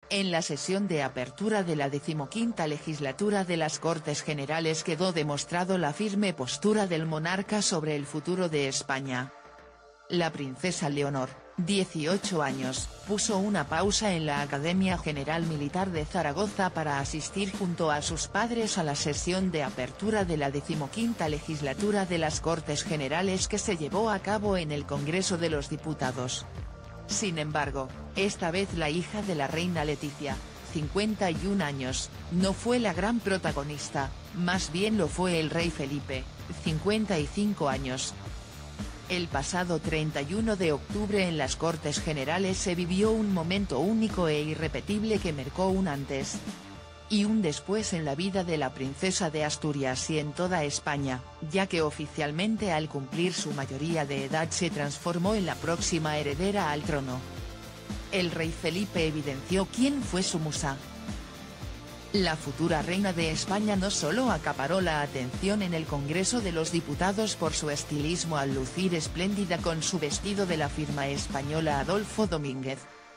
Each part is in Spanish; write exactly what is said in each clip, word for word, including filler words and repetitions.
En la sesión de apertura de la decimoquinta legislatura de las Cortes Generales quedó demostrado la firme postura del monarca sobre el futuro de España. La princesa Leonor, dieciocho años, puso una pausa en la Academia General Militar de Zaragoza para asistir junto a sus padres a la sesión de apertura de la decimoquinta legislatura de las Cortes Generales que se llevó a cabo en el Congreso de los Diputados. Sin embargo, esta vez la hija de la reina Letizia, cincuenta y un años, no fue la gran protagonista, más bien lo fue el rey Felipe, cincuenta y cinco años. El pasado treinta y uno de octubre en las Cortes Generales se vivió un momento único e irrepetible que marcó un antes y un después en la vida de la princesa de Asturias y en toda España, ya que oficialmente al cumplir su mayoría de edad se transformó en la próxima heredera al trono. El rey Felipe evidenció quién fue su musa. La futura reina de España no solo acaparó la atención en el Congreso de los Diputados por su estilismo al lucir espléndida con su vestido de la firma española Adolfo Domínguez,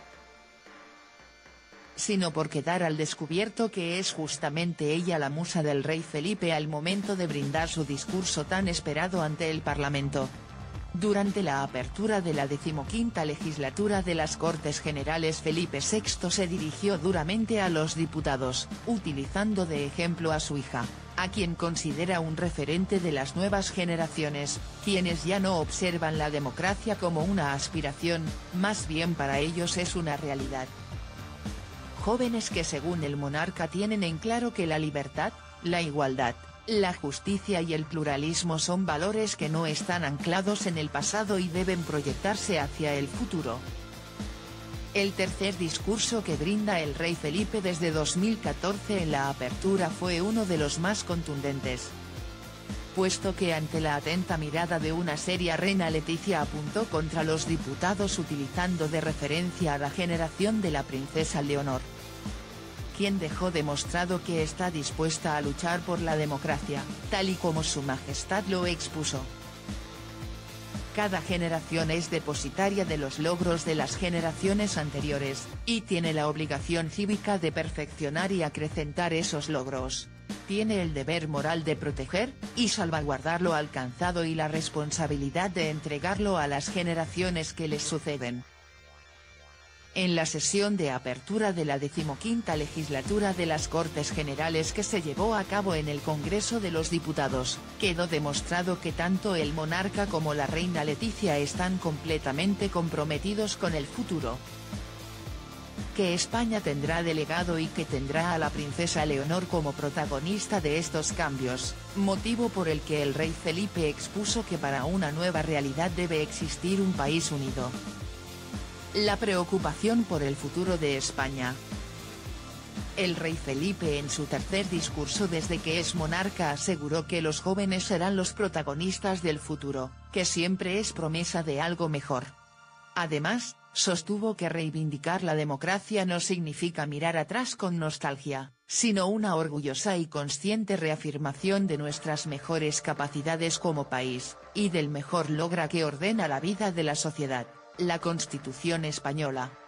sino por quedar al descubierto que es justamente ella la musa del rey Felipe al momento de brindar su discurso tan esperado ante el Parlamento. Durante la apertura de la decimoquinta legislatura de las Cortes Generales Felipe sexto se dirigió duramente a los diputados, utilizando de ejemplo a su hija, a quien considera un referente de las nuevas generaciones, quienes ya no observan la democracia como una aspiración, más bien para ellos es una realidad. Jóvenes que según el monarca tienen en claro que la libertad, la igualdad, la justicia y el pluralismo son valores que no están anclados en el pasado y deben proyectarse hacia el futuro. El tercer discurso que brinda el rey Felipe desde dos mil catorce en la apertura fue uno de los más contundentes, puesto que ante la atenta mirada de una seria reina Letizia apuntó contra los diputados utilizando de referencia a la generación de la princesa Leonor, quien dejó demostrado que está dispuesta a luchar por la democracia, tal y como su majestad lo expuso. Cada generación es depositaria de los logros de las generaciones anteriores, y tiene la obligación cívica de perfeccionar y acrecentar esos logros. Tiene el deber moral de proteger y salvaguardar lo alcanzado y la responsabilidad de entregarlo a las generaciones que les suceden. En la sesión de apertura de la decimoquinta legislatura de las Cortes Generales que se llevó a cabo en el Congreso de los Diputados, quedó demostrado que tanto el monarca como la reina Letizia están completamente comprometidos con el futuro que España tendrá delegado y que tendrá a la princesa Leonor como protagonista de estos cambios, motivo por el que el rey Felipe expuso que para una nueva realidad debe existir un país unido. La preocupación por el futuro de España. El rey Felipe en su tercer discurso desde que es monarca aseguró que los jóvenes serán los protagonistas del futuro, que siempre es promesa de algo mejor. Además, sostuvo que reivindicar la democracia no significa mirar atrás con nostalgia, sino una orgullosa y consciente reafirmación de nuestras mejores capacidades como país, y del mejor logro que ordena la vida de la sociedad, la Constitución española.